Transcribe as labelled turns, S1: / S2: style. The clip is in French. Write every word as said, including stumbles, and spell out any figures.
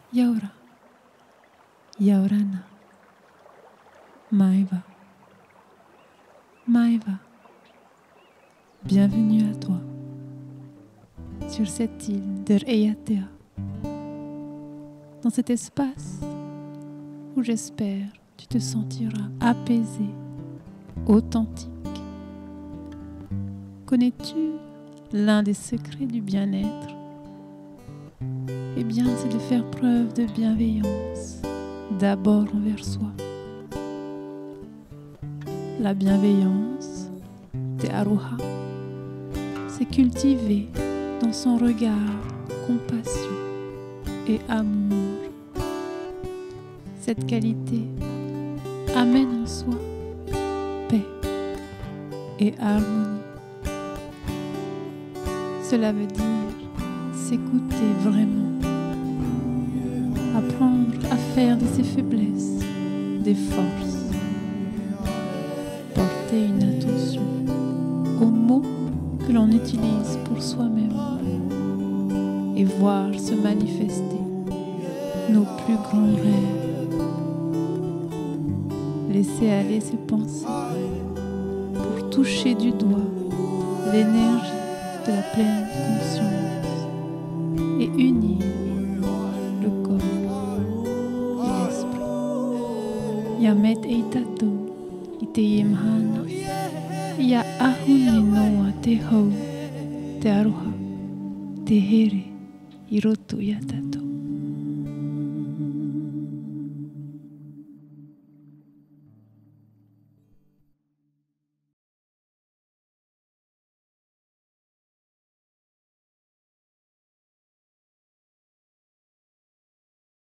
S1: Yaura, Yaurana, Maeva, Maeva, bienvenue à toi, sur cette île de Reyatea, dans cet espace où j'espère tu te sentiras apaisé, authentique. Connais-tu l'un des secrets du bien-être? Eh bien, c'est de faire preuve de bienveillance, d'abord envers soi. La bienveillance, te aruha, c'est cultiver dans son regard compassion et amour. Cette qualité amène en soi paix et harmonie. Cela veut dire s'écouter vraiment, apprendre à faire de ses faiblesses des forces, porter une attention aux mots que l'on utilise pour soi-même et voir se manifester nos plus grands rêves. Laisser aller ses pensées pour toucher du doigt l'énergie de la pleine conscience et unir le corps et l'esprit. Yamet eitato iteyemhana ya ahuni noa te hau te aroha te here i roto ya tata.